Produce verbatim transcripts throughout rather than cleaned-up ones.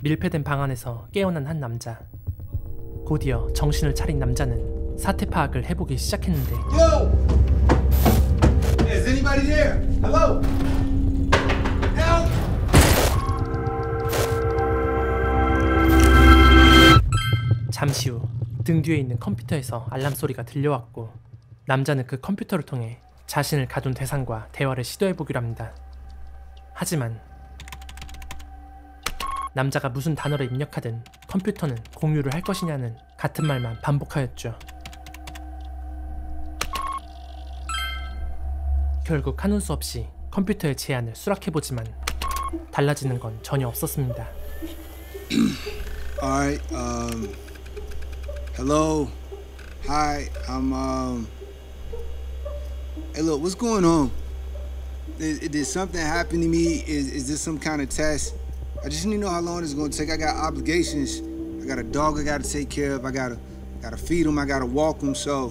밀폐된 방 안에서 깨어난 한 남자. 곧이어 정신을 차린 남자는 사태 파악을 해보기 시작했는데 Yo! Is anybody there? Hello? Help! 잠시 후 등 뒤에 있는 컴퓨터에서 알람 소리가 들려왔고 남자는 그 컴퓨터를 통해 자신을 가둔 대상과 대화를 시도해보기로 합니다. 하지만 남자가 무슨 단어를 입력하든 컴퓨터는 공유를 할 것이냐는 같은 말만 반복하였죠. 결국 하는 수 없이 컴퓨터의 제안을 수락해보지만 달라지는 건 전혀 없었습니다. Alright, um... Hello? Hi, I'm, um... Hey, look, what's going on? Did, did something happen to me? Is, is this some kind of test? I just need to know how long it's gonna take. I got obligations. I got a dog I gotta take care of. I gotta, gotta feed him. I gotta walk him, so...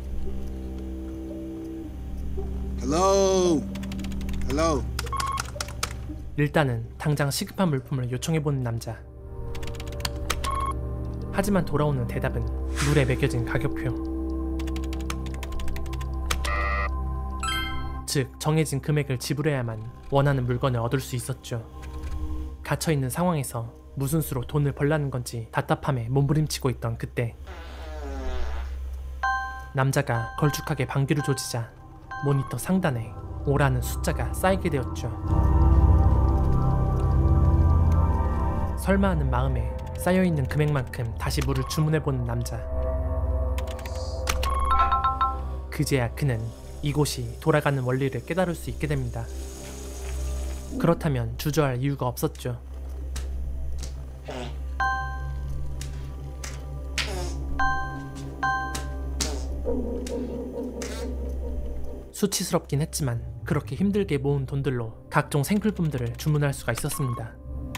Hello? Hello? 일단은 당장 시급한 물품을 요청해보는 남자. 하지만 돌아오는 대답은 물에 매겨진 가격표. 즉 정해진 금액을 지불해야만 원하는 물건을 얻을 수 있었죠. 갇혀있는 상황에서 무슨 수로 돈을 벌라는 건지 답답함에 몸부림치고 있던 그때 남자가 걸쭉하게 방귀를 조지자 모니터 상단에 오라는 숫자가 쌓이게 되었죠. 설마 하는 마음에 쌓여있는 금액만큼 다시 물을 주문해보는 남자. 그제야 그는 이곳이 돌아가는 원리를 깨달을 수 있게 됩니다. 그렇다면 주저할 이유가 없었죠. 수치스럽긴 했지만 그렇게 힘들게 모은 돈들로 각종 생필품들을 주문할 수가 있었습니다.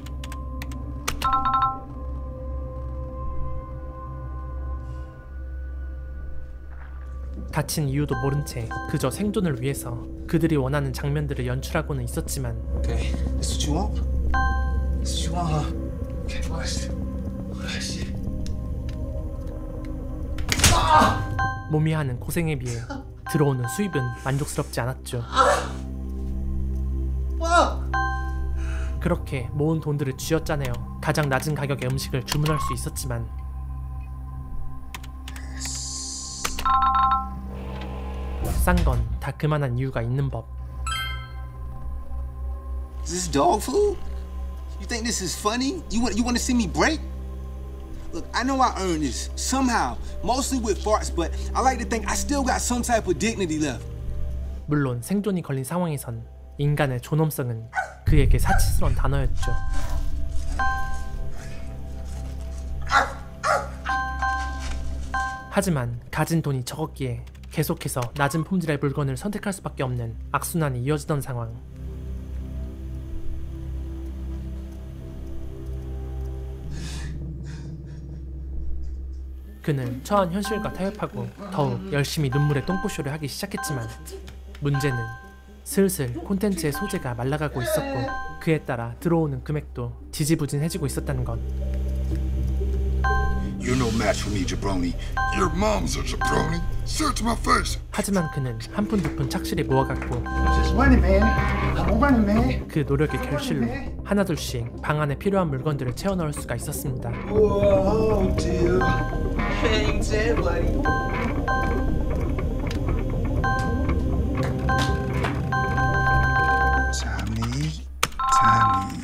갇힌 이유도 모른 채 그저 생존을 위해서 그들이 원하는 장면들을 연출하고는 있었지만 Okay, this what you want? This what you want, huh? Okay, watch. Watch. 몸이 하는 고생에 비해 들어오는 수입은 만족스럽지 않았죠. 그렇게 모은 돈들을 쥐어짜내어 가장 낮은 가격의 음식을 주문할 수 있었지만 싼 건 다 그만한 이유가 있는 법. Is this dog food? You think this is funny? You want you want to see me break? Look, I know I earned this somehow, mostly with farts, but I like to think I still got some type of dignity left. 물론 생존이 걸린 상황에선 인간의 존엄성은 그에게 사치스러운 단어였죠. 하지만 가진 돈이 적었기에 계속해서 낮은 품질의 물건을 선택할 수밖에 없는 악순환이 이어지던 상황. 그는 처한 현실과 타협하고 더욱 열심히 눈물의 똥꼬쇼를 하기 시작했지만 문제는 슬슬 콘텐츠의 소재가 말라가고 있었고 그에 따라 들어오는 금액도 지지부진해지고 있었다는 것. You're no match for me, jabroni. Your mom's a jabroni. Search my face. 하지만 그는 한 푼 두 푼 착실히 모아갔고 Just running, man. I'm running, man. 그 노력의 결실로 하나둘씩 방 안에 필요한 물건들을 채워 넣을 수가 있었습니다. Whoa, dude. Hang ten, buddy. Tommy, Tommy.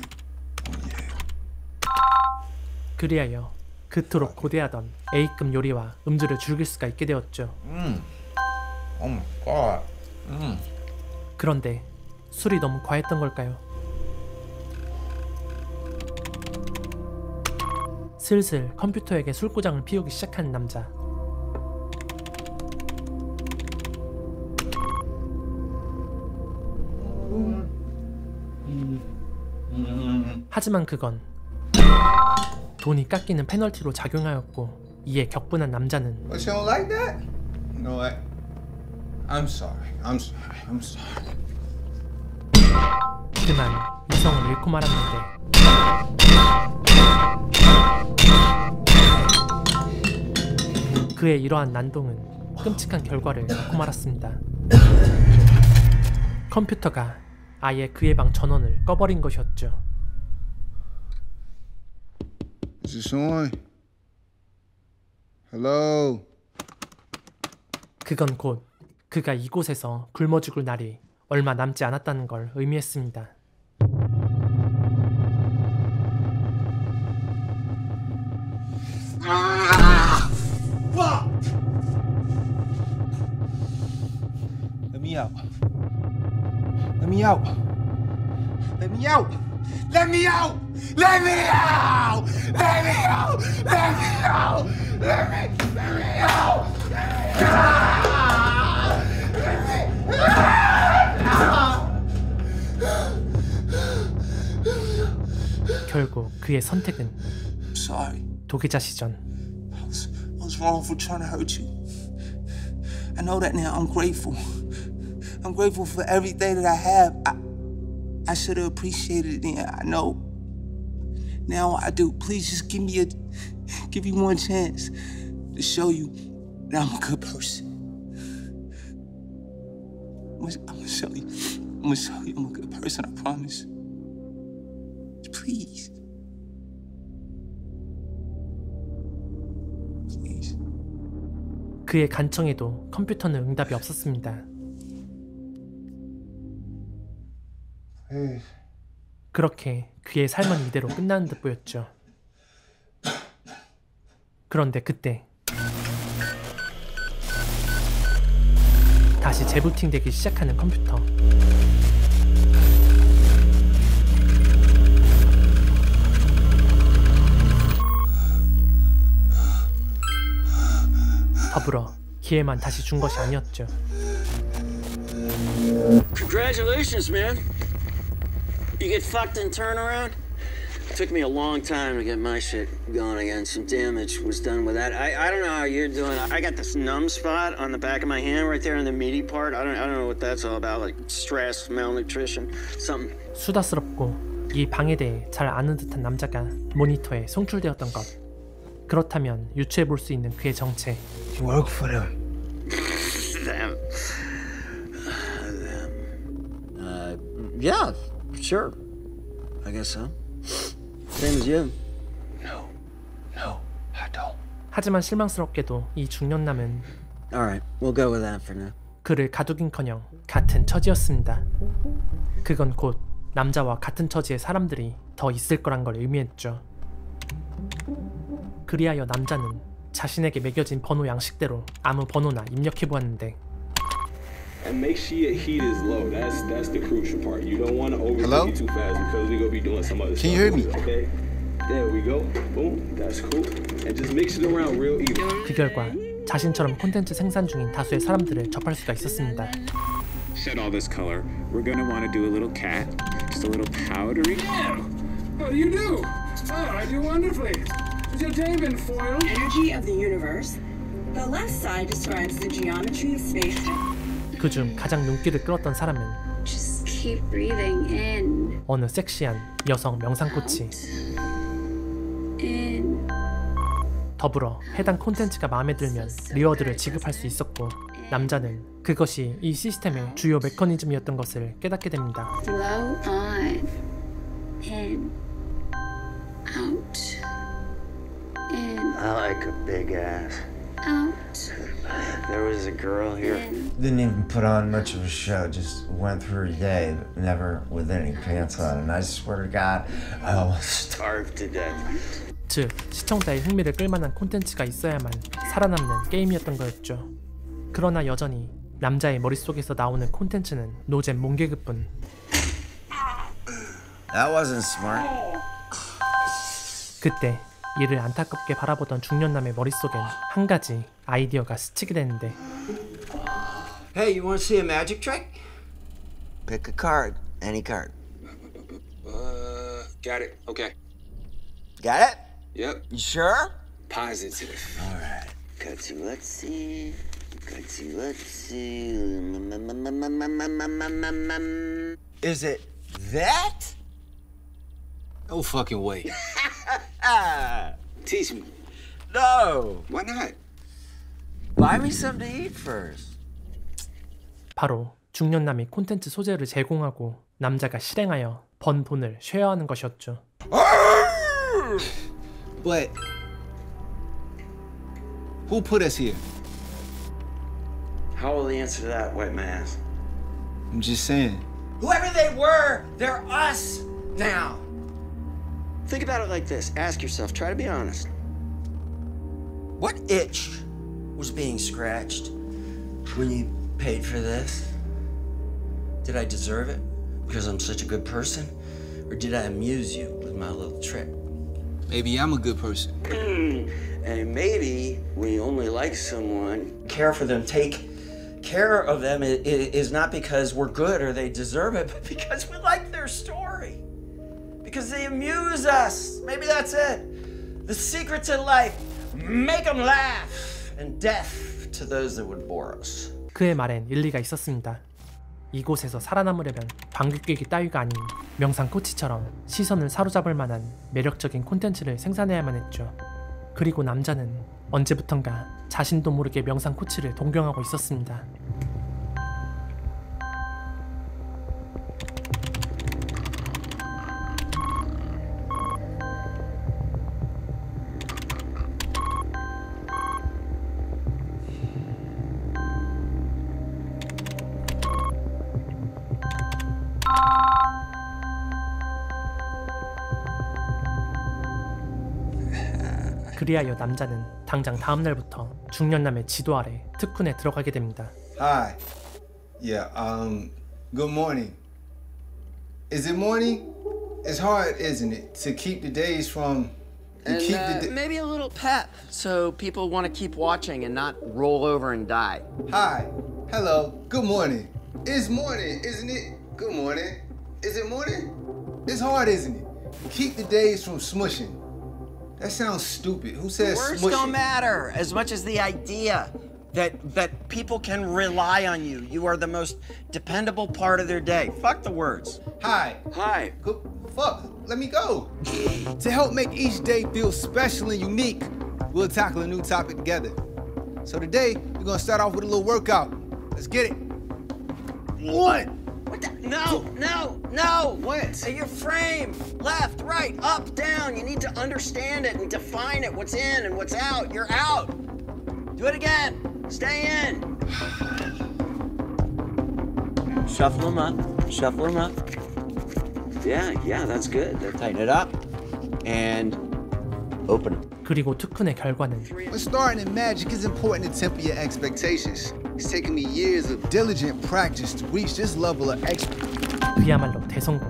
그리하여 그토록 고대하던 A급 요리와 음주를 즐길 수가 있게 되었죠. Mm. Oh my god. Mm. 그런데 술이 너무 과했던 걸까요? 슬슬 컴퓨터에게 술고장을 피우기 시작하는 남자. 하지만 그건 돈이 깎이는 페널티로 작용하였고 이에 격분한 남자는 But you don't like that? You know what? I'm sorry. I'm sorry. I'm sorry. 그만 이성을 잃고 말았는데 그의 이러한 난동은 끔찍한 결과를 낳고 말았습니다. 컴퓨터가 아예 그의 방 전원을 꺼버린 것이었죠. Is this on? Hello? 그건 곧 그가 이곳에서 굶어 죽을 날이 얼마 남지 않았다는 걸 의미했습니다. Let me out. Let me out. Let me out. Let me out. Let me out. Let me out. Let me out. Let me. Let me out. 결국 그의 선택은 Sorry. 도계자 시전. I was, I was wrong for trying to hurt you. I know that now. I'm grateful. I'm grateful for everything that I have. I, I should have appreciated it then. I know. Now I do. Please just give me a, give me one chance to show you that I'm a good person. I'm gonna, I'm gonna show you. I'm gonna show you I'm a good person. I promise. Please. Please. 그의 간청에도 컴퓨터는 응답이 없었습니다. 그렇게 그의 삶은 이대로 끝나는 듯 보였죠. 그런데 그때 다시 재부팅되기 시작하는 컴퓨터. 더불어 기회만 다시 준 것이 아니었죠. Congratulations, man. You get fucked in turnaround? Took me a long time to get my shit going again. Some damage was done with that. I, I don't know how you're doing. I got this numb spot on the back of my hand right there in the meaty part. I don't I don't know what that's all about. Like stress, malnutrition, something. 수다스럽고 이 방에 대해 잘 아는 듯한 남자가 모니터에 송출되었던 것. 그렇다면 유추해 볼 수 있는 그의 정체. You work for them. Them. Uh, them. Uh, yeah, sure. I guess so. Same as you. No, no, I don't. 하지만 실망스럽게도 이 중년남은 Alright, we'll go with that for now. 그를 가두긴커녕 같은 처지였습니다. 그건 곧 남자와 같은 처지의 사람들이 더 있을 거란 걸 의미했죠. 그리하여 남자는 자신에게 매겨진 번호 양식대로 아무 번호나 입력해보았는데 And make sure your heat is low. That's that's the crucial part. You don't want to Hello? overcook it too fast because we're gonna be doing some other Can stuff. you hear me? with it, Okay. There we go. Boom. That's cool. And just mix it around real even. 그 결과 자신처럼 콘텐츠 생산 중인 다수의 사람들을 접할 수가 있었습니다. Set all this color. We're gonna want to do a little cat, just a little powdery. Oh, you do? Oh, I do wonderfully. Has your day been foiled? Energy of the universe. The left side describes the geometry of space. 그중 가장 눈길을 끌었던 사람은 Just keep breathing in. 어느 섹시한 여성 명상코치. In. 더불어 해당 콘텐츠가 마음에 들면 리워드를 지급할 수 있었고 남자는 그것이 이 시스템의 주요 메커니즘이었던 것을 깨닫게 됩니다. Flow on. In. Out. In. I like a big ass. Out. There was a girl here. In. Didn't even put on much of a show, just went through her day, but never with any pants on. And I swear to God, I almost Starved to death. 즉 시청자의 흥미를 끌만한 콘텐츠가 있어야만 살아남는 게임이었던 거였죠. 그러나 여전히 남자의 머릿속에서 나오는 콘텐츠는 노잼 몽개그뿐. That wasn't smart. 그때 이를 안타깝게 바라보던 중년남의 머릿속엔 한 가지 아이디어가 스치게 되는데 Hey, you want to see a magic trick? Pick a card. Any card. Uh, got it. Okay. Got it? Yep. You sure? Positive. All right. Good to let's see. Good to let's see. Is it that? No fucking way. Ah, Teach me. no. Why not? Buy me something to eat first. 바로 중년남이 콘텐츠 소재를 제공하고 남자가 실행하여 번 돈을 쉐어하는 것이었죠. But who put us here? How will the answer to that, white man? I'm just saying. Whoever they were, they're us now. Think about it like this. Ask yourself. Try to be honest. What itch was being scratched when you paid for this? Did I deserve it because I'm such a good person? Or did I amuse you with my little trick? Maybe I'm a good person. And maybe we only like someone. Care for them, take care of them is not because we're good or they deserve it, but because we like their story. Because they amuse us. Maybe that's it. The secret to life, make them laugh, and death to those that would bore us. 그의 말엔 일리가 있었습니다. 이곳에서 살아남으려면 방귀깨기 따위가 아닌 명상 코치처럼 시선을 사로잡을 만한 매력적인 콘텐츠를 생산해야만 했죠. 그리고 남자는 언제부턴가 자신도 모르게 명상 코치를 동경하고 있었습니다. 그리하여 남자는 당장 다음날부터 중년남의 지도 아래 특훈에 들어가게 됩니다. Hi. Yeah, um, good morning. Is it morning? It's hard, isn't it, to keep the days from... And keep uh, the maybe a little pep, so people want to keep watching and not roll over and die. Hi. Hello. Good morning. It's morning, isn't it? Good morning. Is it morning? It's hard, isn't it? Keep the days from smushing. That sounds stupid. Who says Words smushing? don't matter as much as the idea that that people can rely on you. You are the most dependable part of their day. Fuck the words. Hi. Hi. Good. Fuck. Let me go. To help make each day feel special and unique, we'll tackle a new topic together. So today, we're gonna start off with a little workout. Let's get it. One. What the? No, no, no. What? Your frame. Left, right, up, down. You need to understand it and define it. What's in and what's out. You're out. Do it again. Stay in. Shuffle them up. Shuffle them up. Yeah, yeah, that's good. That- Tighten it up. And open it. 그리고 특훈의 결과는 When starting in magic, it's important to temper your expectations. It's taken me years of diligent practice to reach this level of expertise. 그야말로 대성공.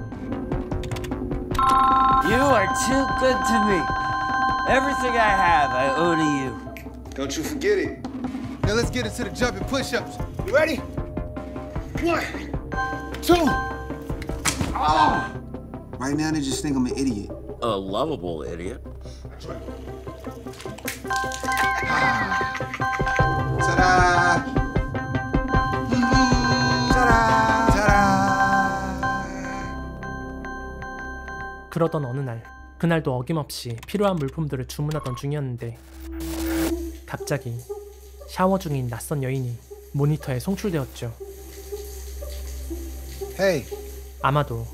You are too good to me. Everything I have, I owe to you. Don't you forget it. Now let's get into the jumping push-ups. You ready? One, two. Oh! Right now, they just think I'm an idiot. A lovable idiot. Ta-da! Ta-da! Ta-da! 그러던 어느 날, 그날도 어김없이 필요한 물품들을 주문하던 중이었는데 갑자기 샤워 중인 낯선 여인이 모니터에 송출되었죠. Hey. 아마도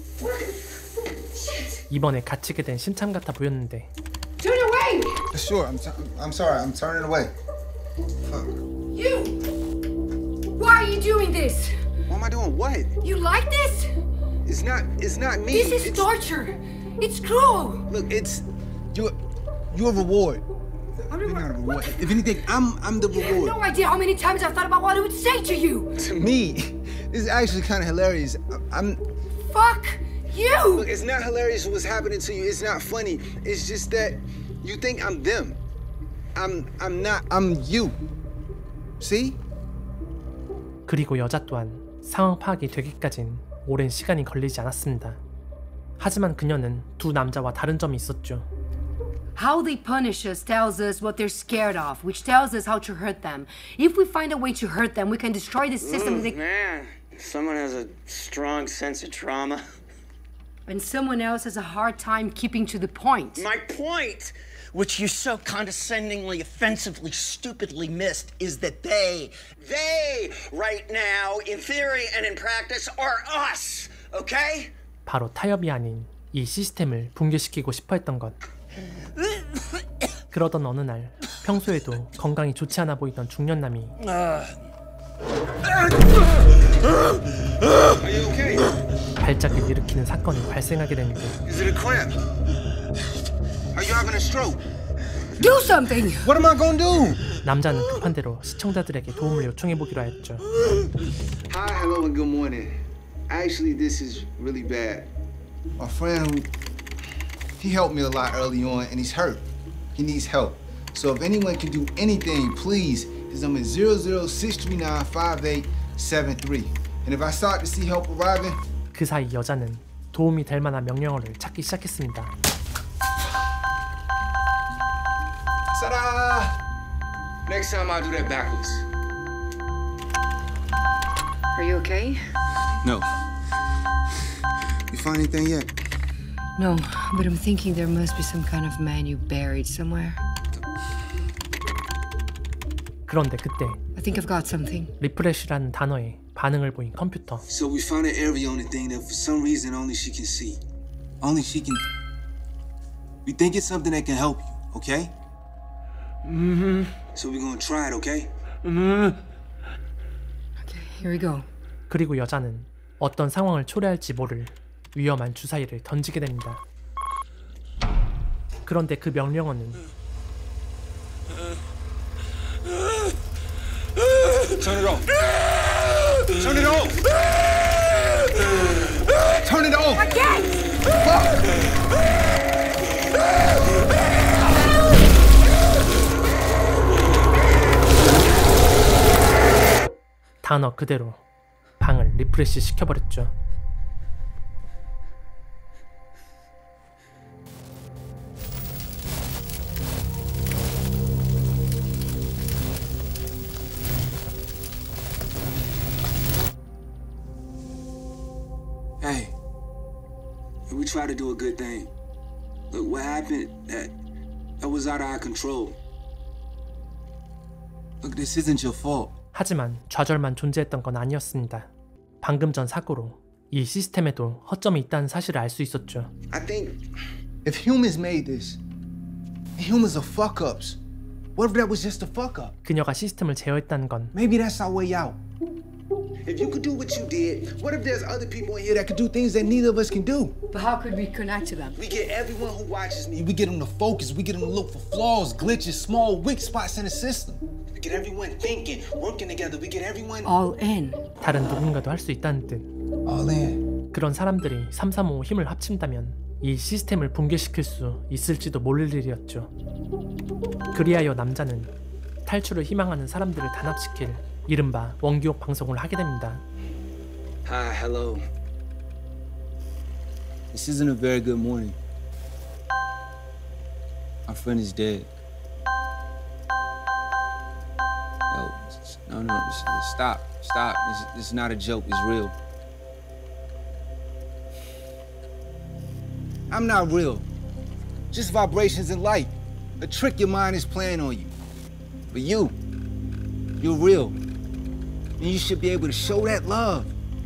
이번에 갇히게 된 심참 같아 보였는데 Turn away! Sure, I'm, t- I'm sorry, I'm turning away. Fuck. You! Why are you doing this? Why am I doing what? You like this? It's not, it's not me. This is it's, torture. It's cruel. Look, it's, you're, you're a reward. You're not a reward. If anything, I'm, I'm the You have reward. no idea how many times I've thought about what I would say to you. To me, this is actually kind of hilarious. I'm... Fuck you! Look, it's not hilarious what's happening to you. It's not funny. It's just that you think I'm them. I'm, I'm not. I'm you. See? 그리고 여자 또한 상황 파악이 되기까진 오랜 시간이 걸리지 않았습니다. 하지만 그녀는 두 남자와 다른 점이 있었죠. How they punish us tells us what they're scared of, which tells us how to hurt them. If we find a way to hurt them, we can destroy the system. Mm, they... man, someone has a strong sense of trauma. And someone else has a hard time keeping to the point. My point which you so condescendingly, offensively, stupidly missed, is that they, they, right now, in theory and in practice, are us, okay? 바로 타협이 아닌 이 시스템을 붕괴시키고 싶어 했던 것. 그러던 어느 날 평소에도 건강이 좋지 않아 보이던 중년남이 발작을 일으키는 사건이 발생하게 되는데 Is it a cramp? Are you having a stroke? Do something! What am I gonna do? 남자는 급한 대로 시청자들에게 도움을 요청해보기로 하였죠. Hi, hello, and good morning. Actually, this is really bad. My friend, who, he helped me a lot early on, and he's hurt. He needs help. So if anyone can do anything, please, his number is zero zero six three nine five eight seven three. And if I start to see help arriving, 그 사이 여자는 도움이 될 만한 명령어를 찾기 시작했습니다. Ta-da! Next time I'll do that backwards. Are you okay? no. You find anything yet? No, but I'm thinking there must be some kind of man you buried somewhere. 그런데 그때 I think I've got something. 리프레시라는 단어에 반응을 보인 컴퓨터. So we found an area on the thing that for some reason only she can see. Only she can. We think it's something that can help you, okay? Mm-hmm. So we're gonna try it, okay? Mm-hmm. Okay, here we go. 그리고 여자는 어떤 상황을 초래할지 모를 위험한 주사위를 던지게 됩니다. 그런데 그 명령어는 Turn it off. Turn it off. Turn it off. I can't. 단어 그대로 방을 리프레시 시켜버렸죠. Hey, we try to do a good thing. Look, what happened, that, that was out of our control. Look, this isn't your fault. 하지만 좌절만 존재했던 건 아니었습니다. 방금 전 사고로 이 시스템에도 허점이 있다는 사실을 알 수 있었죠. I think if humans made this, humans are fuck-ups. What if that was just a fuck-up? 그녀가 시스템을 제어했다는 건 Maybe that's our way out. If you could do what you did, what if there's other people in here that could do things that neither of us can do? But how could we connect to them? We get everyone who watches me, we get them to focus, we get them to look for flaws, glitches, small weak spots in the system. We get everyone thinking, working together, we get everyone all in. 다른 누군가도 할 수 있다는 뜻. All in. 그런 사람들이 삼삼오오 힘을 합친다면 이 시스템을 붕괴시킬 수 있을지도 모를 일이었죠. 그리하여 남자는 탈출을 희망하는 사람들을 단합시킬 이른바 원기옥 방송을 하게 됩니다. Hi, hello. This isn't a very good morning. My friend is dead. No, no, no, stop, stop. This, this is not a joke, it's real. I'm not real. Just vibrations and light. A trick your mind is playing on you. But you, you're real. And you should be able to show that love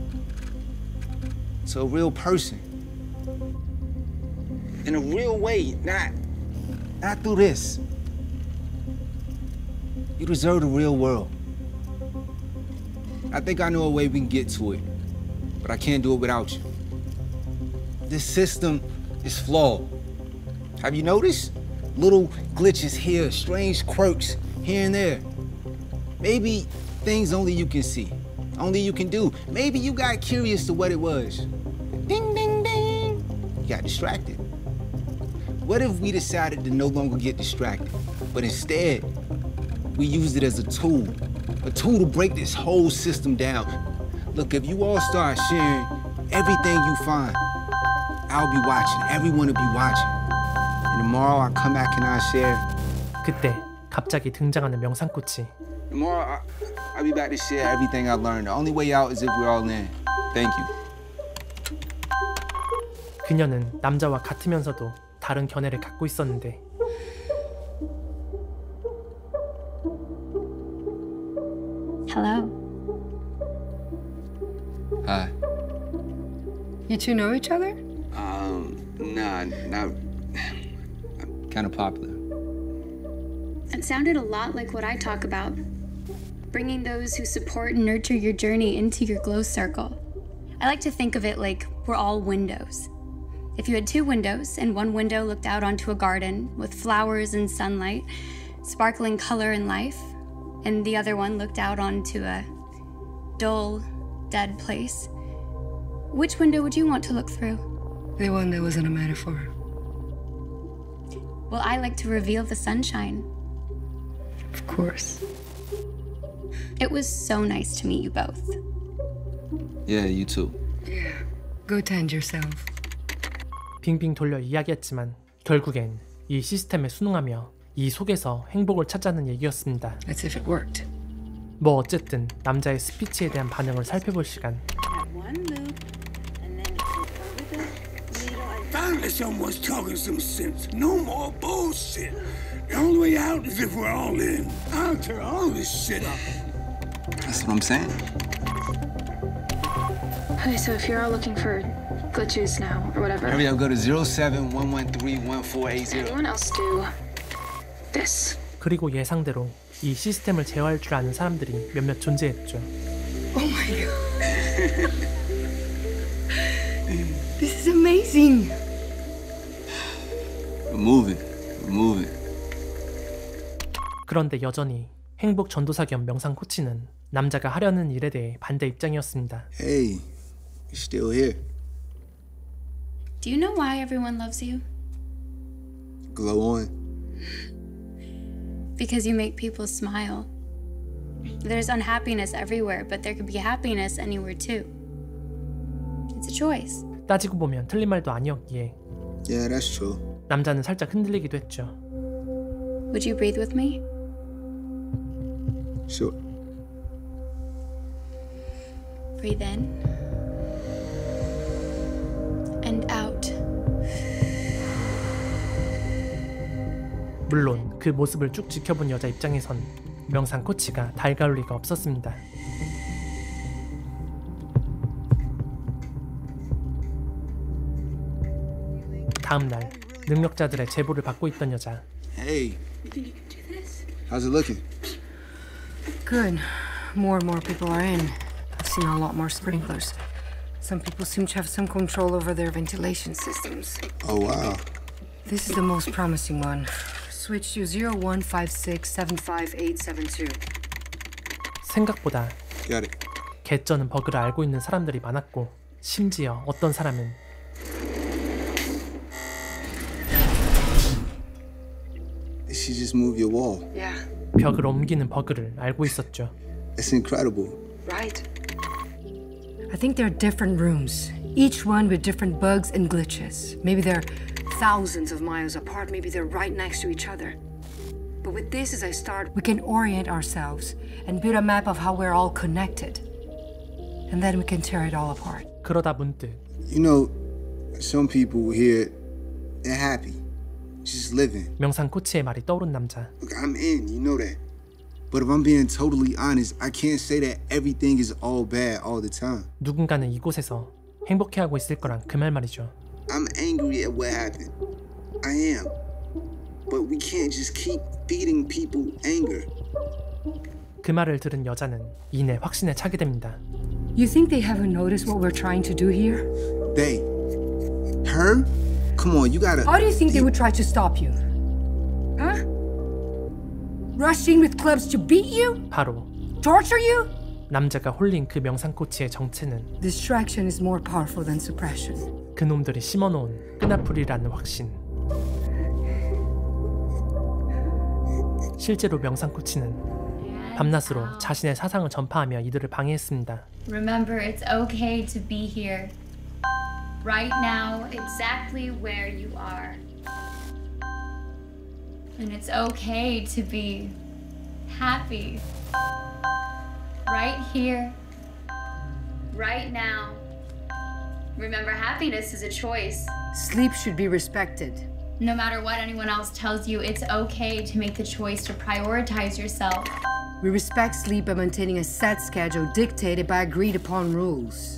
to a real person. In a real way, not, not through this. You deserve the real world. I think I know a way we can get to it, but I can't do it without you. This system is flawed. Have you noticed? Little glitches here, strange quirks here and there. Maybe things only you can see, only you can do. Maybe you got curious to what it was. Ding, ding, ding. You got distracted. What if we decided to no longer get distracted, but instead, we used it as a tool, a tool to break this whole system down. Look, if you all start sharing everything you find, I'll be watching, everyone will be watching. And tomorrow I'll come back and I'll share. 그때 갑자기 등장하는 명상코치. Tomorrow I, I'll be back to share everything I learned. The only way out is if we're all in. Thank you. 그녀는 남자와 같으면서도 다른 견해를 갖고 있었는데 Hello. Hi. You two know each other? Um, nah, not. I'm kind of popular. It sounded a lot like what I talk about. Bringing those who support and nurture your journey into your glow circle. I like to think of it like we're all windows. If you had two windows and one window looked out onto a garden with flowers and sunlight, sparkling color and life, and the other one looked out onto a dull, dead place, which window would you want to look through? The one that wasn't a metaphor. Well, I like to reveal the sunshine. Of course. It was so nice to meet you both. Yeah, you too. Yeah. Go tend yourself. 빙빙 돌려 이야기했지만 결국엔 이 시스템에 순응하며 이 속에서 행복을 찾자는 얘기였습니다. That's if it worked. 뭐 어쨌든 남자의 스피치에 대한 반응을 살펴볼 시간. Finally, someone's talking some sense. No more bullshit. The only way out is if we're all in. I'll tear all this shit up. That's what I'm saying. Okay, so if you're all looking for glitches now, or whatever. Hurry up, go to zero seven one one three one four eight zero. Anyone else do this? 그리고 예상대로 이 시스템을 제어할 줄 아는 사람들이 몇몇 존재했죠. Oh my god. This is amazing. We're moving. We're moving. 그런데 여전히 행복 전도사 겸 명상 코치는 남자가 하려는 일에 대해 반대 입장이었습니다. Hey, you're still here. Do you know why everyone loves you? Glow on. Because you make people smile. There's unhappiness everywhere, but there could be happiness anywhere too. It's a choice. 따지고 보면 틀린 말도 아니었기에 Yeah, that's true. 남자는 살짝 흔들리기도 했죠. Would you breathe with me? Sure. Breathe in and out. 물론 그 모습을 쭉 지켜본 여자 입장에선 명상 코치가 달가울 리가 없었습니다. 다음 날 능력자들의 제보를 받고 있던 여자. Hey, how's it looking? Good. More and more people are in. I've seen a lot more sprinklers. Some people seem to have some control over their ventilation systems. Oh, wow. This is the most promising one. Switch to zero one five six seven five eight seven two. 생각보다 Got it. 개쩌는 버그를 알고 있는 사람들이 많았고 심지어 어떤 사람은 She just moved your wall. Yeah. 벽을 옮기는 버그를 알고 있었죠. It's incredible. Right. I think there are different rooms, each one with different bugs and glitches. Maybe they're thousands of miles apart, maybe they're right next to each other. But with this as a start, we can orient ourselves and build a map of how we're all connected. And then we can tear it all apart. 그러다 문득 You know, some people here, they're happy. Just living. 명상 코치의 말이 떠오른 남자. Look, I'm in, you know that. But if I'm being totally honest, I can't say that everything is all bad all the time. 누군가는 이곳에서 행복해하고 있을 거란 그 말 말이죠. I'm angry at what happened. I am. But we can't just keep feeding people anger. 그 말을 들은 여자는 이내 확신에 차게 됩니다. You think they haven't noticed what we're trying to do here? They. Her? Come on, you gotta... How do you think they would try to stop you? Huh? Rush in with clubs to beat you? 바로 Torture you? 남자가 홀린 그 명상 코치의 정체는 Distraction is more powerful than suppression. 그놈들이 심어놓은 끈아풀이라는 확신. 실제로 명상 코치는 밤낮으로 자신의 사상을 전파하며 이들을 방해했습니다. Remember, it's okay to be here. Right now, exactly where you are. And it's okay to be happy. Right here. Right now. Remember, happiness is a choice. Sleep should be respected. No matter what anyone else tells you, it's okay to make the choice to prioritize yourself. We respect sleep by maintaining a set schedule dictated by agreed upon rules.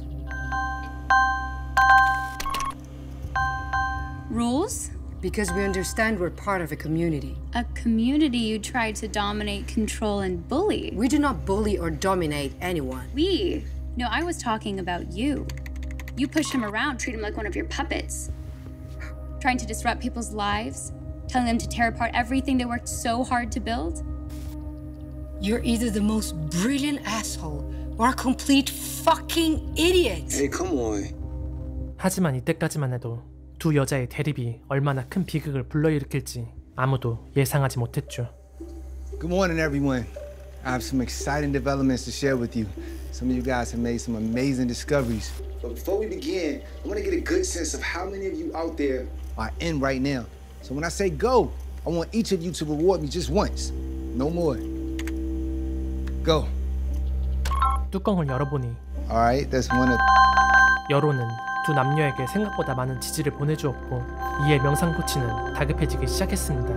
Rules? Because we understand we're part of a community. A community you tried to dominate, control, and bully. We do not bully or dominate anyone. We? No, I was talking about you. You push him around, treat him like one of your puppets. Trying to disrupt people's lives, telling them to tear apart everything they worked so hard to build. You're either the most brilliant asshole or a complete fucking idiot. Hey, come on. 하지만 이때까지만 해도 두 여자의 대립이 얼마나 큰 비극을 불러일으킬지 아무도 예상하지 못했죠. Good morning, everyone. I have some exciting developments to share with you. Some of you guys have made some amazing discoveries. But before we begin, I want to get a good sense of how many of you out there are in right now. So when I say go, I want each of you to reward me just once. No more. Go. 뚜껑을 열어보니 Alright, that's one of... 여로는 두 남녀에게 생각보다 많은 지지를 보내주었고 이에 명상코치는 다급해지기 시작했습니다.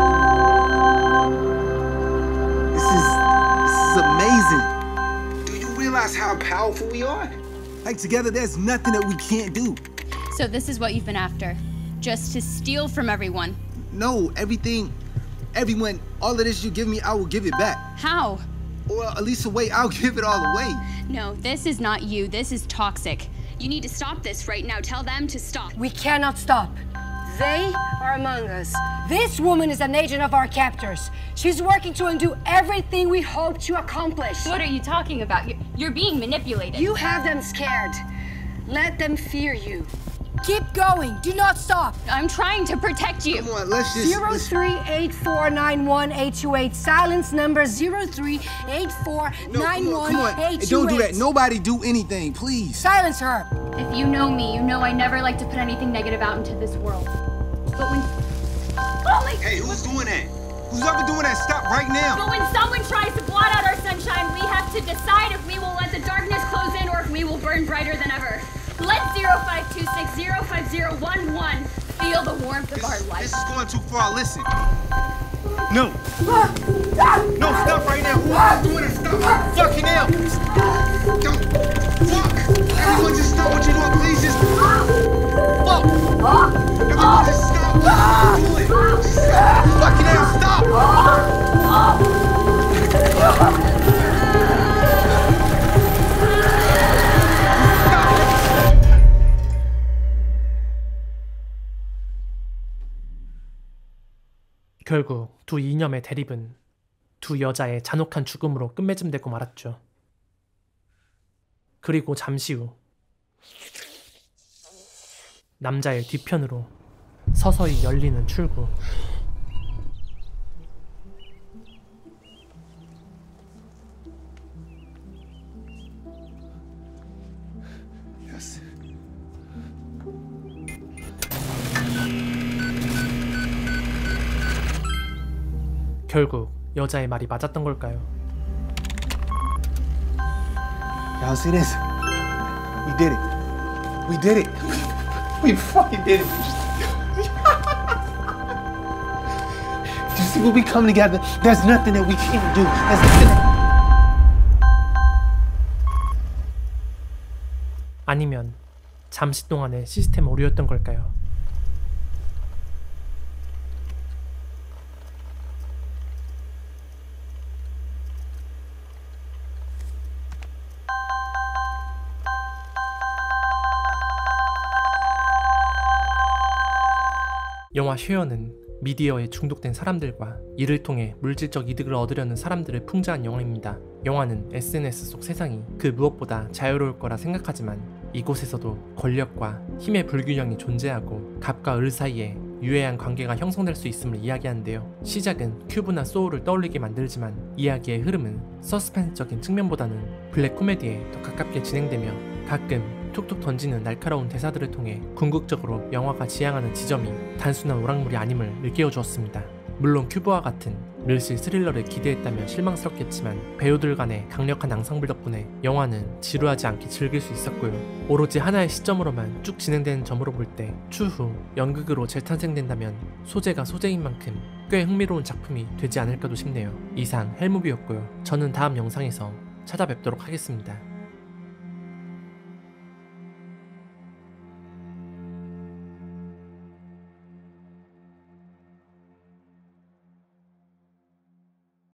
This is, this is amazing. Do you realize how powerful we are? Like together, there's nothing that we can't do. So this is what you've been after? Just to steal from everyone? No, everything, everyone, all of this you give me, I will give it back. How? Or at least a way, I'll give it all away. No, this is not you. This is toxic. You need to stop this right now. Tell them to stop. We cannot stop. They are among us. This woman is an agent of our captors. She's working to undo everything we hope to accomplish. What are you talking about? You're, you're being manipulated. You have them scared. Let them fear you. Keep going. Do not stop. I'm trying to protect you. Come on, let's just... zero three eight four nine one eight two eight. Silence number zero three eight four nine one eight two eight. Don't do that. Nobody do anything, please. Silence her. If you know me, you know I never like to put anything negative out into this world. But when... Holy... Hey, who's doing that? Who's ever doing that? Stop right now. But when someone tries to blot out our sunshine, we have to decide if we will let the darkness close in or if we will burn brighter than ever. Let zero five two six zero five zero one one feel the warmth of this, our life. This is going too far. Listen. No. No, stop right now. Who's doing it? Stop. Fucking hell. Don't. Fuck. Everyone just stop what you're doing. Please just. Fuck. Everyone just stop what you're doing. Just stop. Fucking hell. Stop. 결국 두 이념의 대립은 두 여자의 잔혹한 죽음으로 끝맺음되고 말았죠. 그리고 잠시 후 남자의 뒤편으로 서서히 열리는 출구. Yes. 결국 여자의 말이 맞았던 걸까요? Y'all see this? We did it. We did it. We fucking did it. You see, when we come together, there's nothing that we can't do. There's nothing that... 아니면 잠시 동안의 시스템 오류였던 걸까요? 영화 쉐어는 미디어에 중독된 사람들과 이를 통해 물질적 이득을 얻으려는 사람들을 풍자한 영화입니다. 영화는 에스엔에스 속 세상이 그 무엇보다 자유로울 거라 생각하지만 이곳에서도 권력과 힘의 불균형이 존재하고 갑과 을 사이에 유해한 관계가 형성될 수 있음을 이야기하는데요. 시작은 큐브나 소울을 떠올리게 만들지만 이야기의 흐름은 서스펜스적인 측면보다는 블랙 코미디에 더 가깝게 진행되며 가끔 툭툭 던지는 날카로운 대사들을 통해 궁극적으로 영화가 지향하는 지점이 단순한 오락물이 아님을 일깨워주었습니다. 물론 큐브와 같은 밀실 스릴러를 기대했다면 실망스럽겠지만 배우들 간의 강력한 앙상블 덕분에 영화는 지루하지 않게 즐길 수 있었고요. 오로지 하나의 시점으로만 쭉 진행되는 점으로 볼 때 추후 연극으로 재탄생된다면 소재가 소재인 만큼 꽤 흥미로운 작품이 되지 않을까도 싶네요. 이상 헬무비였고요. 저는 다음 영상에서 찾아뵙도록 하겠습니다.